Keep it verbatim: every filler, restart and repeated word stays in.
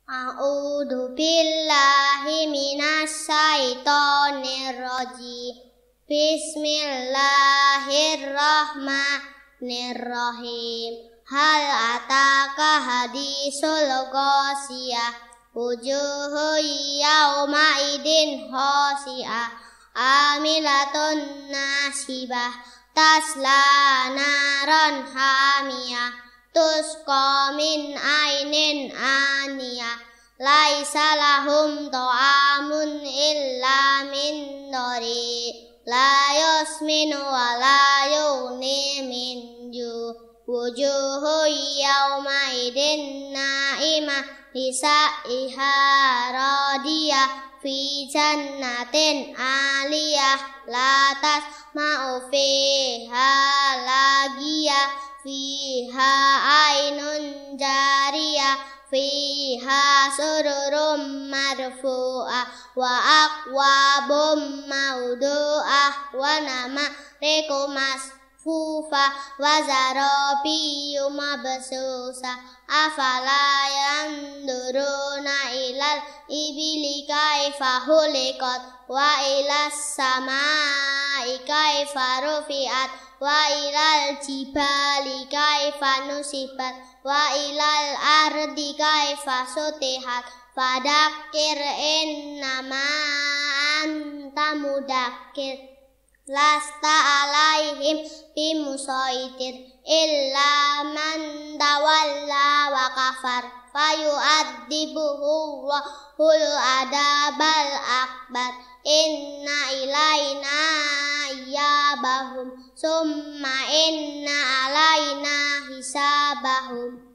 A'udzu billahi minas syaitonir rajim. Bismillahirrahmanirrahim. Hal ataka hadisul ghasyiyah. Wujuhu yawma idin khashi'ah. Amilatun nasibah. Tasla naran hamiyah. Tusqa min ainin aniyah. Laisa lahum ta'amun illa min dari. La yusminu wa la yughni min ju'. Wujuhu yawma idin na'imah. Lisa'iha radiyah. Fi jannatin aliyah. La tasma'u fiha lagiyah. Fiha ainun jariyah. Fiha sururum marfu'ah. Wa akwabum maudu'ah. Wa namariku masfufah. Wa zarabiyu mabsusah. Afala yanduruna ilal ibili kaifa huliqat. Wa ilas samai kaifa rufi'at. Wa ilal jibali kaifa nusibat. Wa ilal ardi kaifa sutihat. Fadakir innama anta mudakir. Lasta alaihim bimusaitir. Illa man tawalla wa kafar. Fayu'adzibuhu wahul adabal akbar. Inna ilaina iyabahum. Summa inna alaina hisabahum.